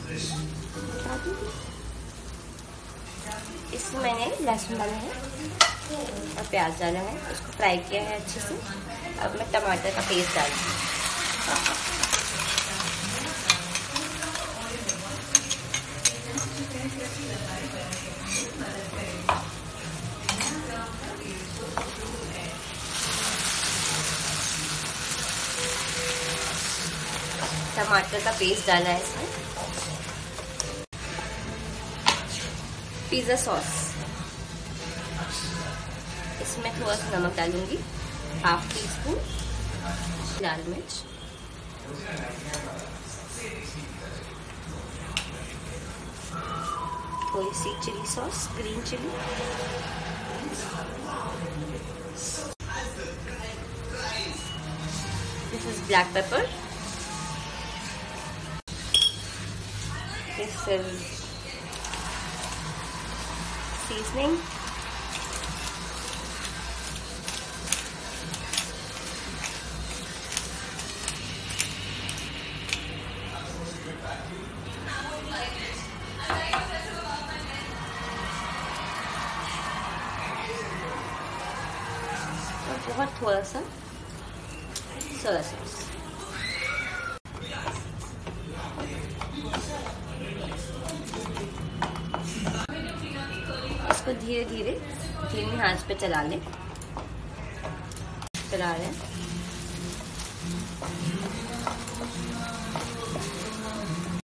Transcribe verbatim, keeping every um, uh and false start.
इसमें मैंने लहसुन डाला है और प्याज डाला है, उसको फ्राई किया है अच्छे से। अब मैं टमाटर का पेस्ट डाल दूँ। टमाटर का पेस्ट डाला है इसमें। पिज़्ज़ा सॉस, इसमें थोड़ा सा नमक डालूंगी, हाफ टी स्पून लाल मिर्च, थोड़ी सी chilli sauce, green chilli, this is black pepper, this is seasoning, और बहुत थोड़ा सा सोया सॉस। इसको धीरे धीरे धीमी आंच पे चला लें चला लें